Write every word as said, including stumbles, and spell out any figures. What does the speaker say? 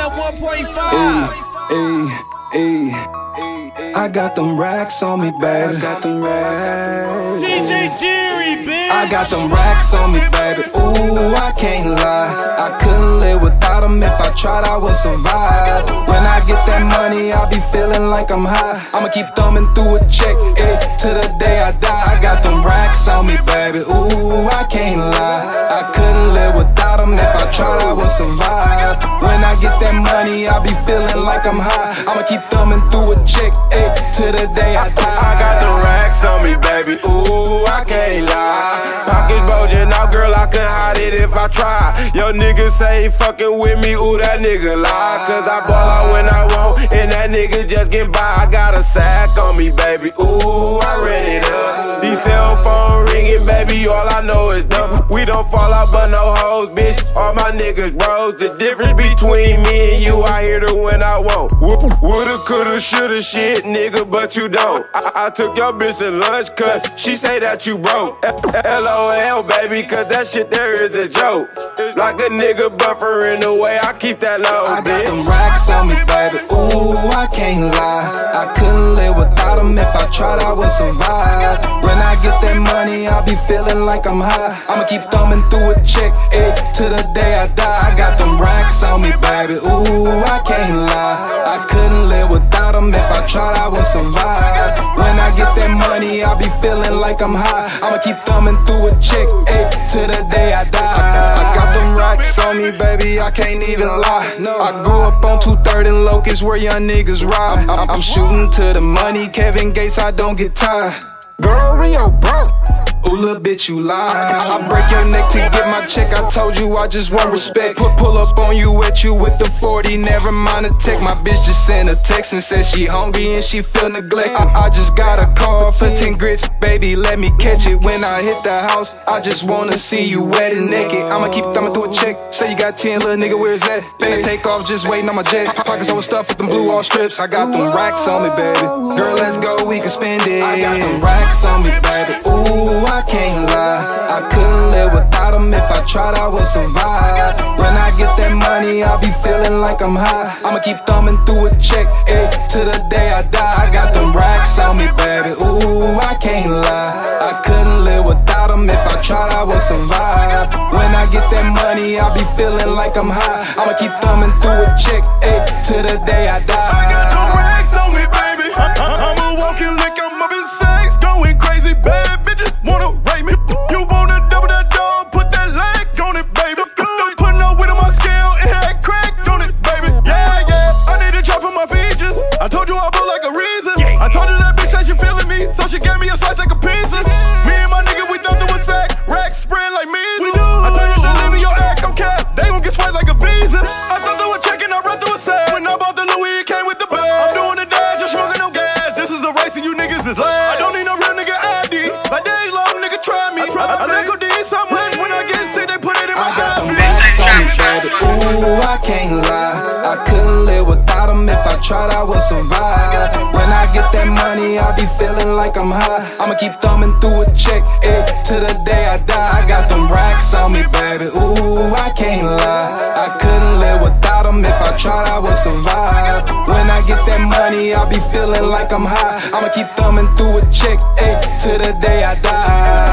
Got one point five. Ayy, ayy, I got them racks on me, baby. I got them racks. D J Jerry, bitch. I got them racks on me, baby. Ooh, I can't lie. I couldn't live without them. If I tried, I would survive. When I get that money, I'll be feeling like I'm high. I'ma keep thumbing through a check, eh, to the day I die. I got them racks on me, baby. Ooh, I can't lie. I couldn't live without them. If I tried, I would survive. When I get that money, I'll be feeling like I'm high. I'ma keep thumbing through a check, eh, to the day I die. I got the racks on me, baby. Ooh, I can't lie. Pockets bulging out, girl, I couldn't hide it if I tried. Yo, niggas say he fucking with me, ooh, that nigga lie. Cause I ball out when I want, and that nigga just get by. I got a sack on me, baby. Ooh, I ran it up. These cell phone ringing, baby, all I know is dumb. We don't fall out but no hoes, bitch. All my niggas bros. The difference between me and you, I hear the when I want. Woulda, coulda, shoulda shit, nigga, but you don't. I, I took your bitch to lunch, cause she say that you broke. L O L, baby, cause that shit there is a joke. Like a nigga buffering the way I keep that low, I got bitch. them racks on me, baby. Ooh, I can't lie. I couldn't live without them. If I tried, I would survive. When I get that money, I'll be feeling like I'm high. I'ma keep thumbing through a check, eh, to the day I die. I got them racks on me, baby. Ooh, I can't lie. I couldn't live without them. If I tried, I would survive. When I get that money, I'll be feeling like I'm high. I'ma keep thumbing through a check, eh, to the day I die. I got them racks on me, baby, I can't even lie. No, I grew up on two thirty Locust where young niggas ride. I'm, I'm shooting to the money, Kevin Gates, I don't get tired. Girl, Rio broke. Ooh, little bitch, you lie. I break your neck to get my check. I told you I just want respect. Put pull up on you, at you with the forty. Never mind a tech. My bitch just sent a text and said she hungry and she feel neglect. I, I just got a call for ten grits. Baby, let me catch it. When I hit the house, I just wanna see you wet and naked. I'ma keep thumbing through a check. Say you got ten, little nigga, where's that? Finna take off, just waiting on my jet. Pockets over stuff with them blue all strips. I got them racks on me, baby. Girl, let's go, we can spend it. I got them racks on me, baby. Ooh, I can't lie. I couldn't live without them. If I tried, I would survive. When I get that money, I'll be feeling like I'm high. I'ma keep thumbing through a check, eh, to the day I die. I got them racks on me, baby. Ooh, I can't lie. I couldn't live without them. If I tried, I would survive. When I get that money, I'll be feeling like I'm high. I'ma keep thumbing through a check, eh, to the day I die. I got them racks on me, baby. I, I, I'm a walking lick, I'm up in sex, going crazy, bad bitches wanna rape me. You wanna double that dog, put that leg on it, baby. Don't put no weight on my scale, it had crack on it, baby. Yeah, yeah, I need a drop for my features. I told you I blow like a reason. I told her that bitch that she feeling me, so she gave me a slice like a pizza. Me and my nigga, we done through a sack, racks spread like measles. I told you to leave me your act on cap, they gon' get swiped like a visa. I thought they were checking, I run through a sack. When I bought the Louis, it came with the bag. I'm doing the dash, I'm smoking no gas. This is a race and you niggas is last. I don't need no real nigga I D. Like days long, nigga try me. I let go D so much when I get sick, they put it in my I got them eye. racks on me, baby. Ooh, I can't lie. I couldn't live without them. If I tried, I would survive. When I get that money, I'll be feeling like I'm high. I'ma keep thumbing through a check, eh, to the day I die. I got them racks on me, baby. Ooh, I can't lie. I couldn't live without them. If I tried, I would survive. When I get that money, I'll be feeling like I'm high. I'ma keep thumbing through a check, eh, to the day I die.